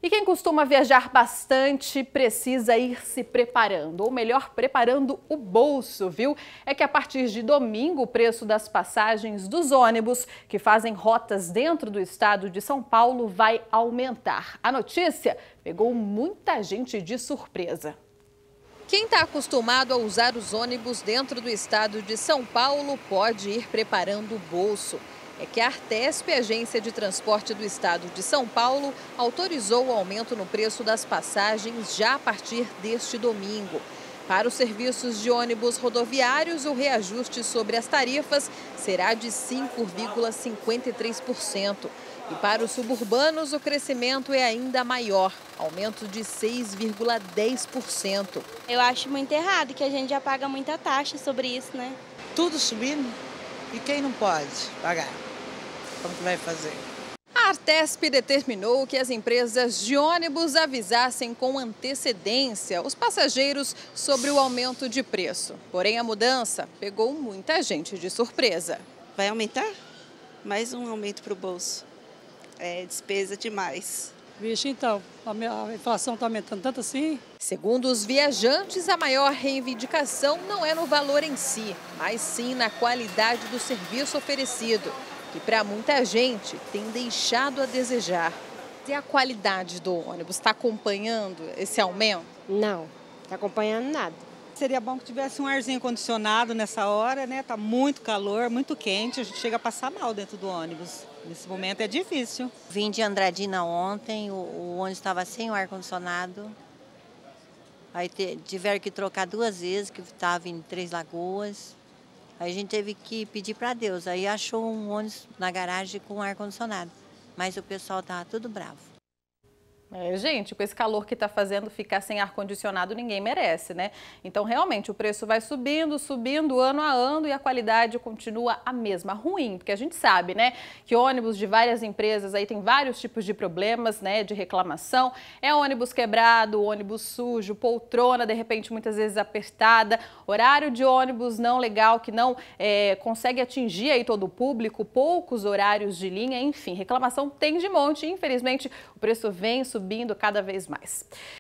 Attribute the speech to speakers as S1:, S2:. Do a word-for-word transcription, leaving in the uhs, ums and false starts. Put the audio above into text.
S1: E quem costuma viajar bastante precisa ir se preparando, ou melhor, preparando o bolso, viu? É que a partir de domingo o preço das passagens dos ônibus que fazem rotas dentro do estado de São Paulo vai aumentar. A notícia pegou muita gente de surpresa. Quem está acostumado a usar os ônibus dentro do estado de São Paulo pode ir preparando o bolso. É que a Artesp, agência de transporte do estado de São Paulo, autorizou o aumento no preço das passagens já a partir deste domingo. Para os serviços de ônibus rodoviários, o reajuste sobre as tarifas será de cinco vírgula cinquenta e três por cento. E para os suburbanos, o crescimento é ainda maior, aumento de seis vírgula dez por cento.
S2: Eu acho muito errado, que a gente já paga muita taxa sobre isso, né?
S3: Tudo subindo e quem não pode pagar? Como que vai fazer?
S1: A Artesp determinou que as empresas de ônibus avisassem com antecedência os passageiros sobre o aumento de preço. Porém, a mudança pegou muita gente de surpresa.
S4: Vai aumentar? Mais um aumento para o bolso. É despesa demais.
S5: Vixe, então, a inflação está aumentando tanto assim?
S1: Segundo os viajantes, a maior reivindicação não é no valor em si, mas sim na qualidade do serviço oferecido, que para muita gente tem deixado a desejar. E a qualidade do ônibus está acompanhando esse aumento?
S6: Não, está acompanhando nada.
S7: Seria bom que tivesse um arzinho condicionado nessa hora, né? Tá muito calor, muito quente, a gente chega a passar mal dentro do ônibus. Nesse momento é difícil.
S8: Vim de Andradina ontem, o, o ônibus estava sem o ar-condicionado. Aí te, tiveram que trocar duas vezes, que estava em Três Lagoas. Aí a gente teve que pedir para Deus. Aí achou um ônibus na garagem com ar-condicionado. Mas o pessoal estava tudo bravo.
S1: É, gente, com esse calor que está fazendo, ficar sem ar-condicionado ninguém merece, né? Então, realmente, o preço vai subindo, subindo ano a ano e a qualidade continua a mesma, ruim, porque a gente sabe, né, que ônibus de várias empresas aí tem vários tipos de problemas, né, de reclamação. É ônibus quebrado, ônibus sujo, poltrona, de repente, muitas vezes apertada, horário de ônibus não legal, que não é, consegue atingir aí todo o público, poucos horários de linha, enfim, reclamação tem de monte e, infelizmente, o preço vem subindo subindo cada vez mais.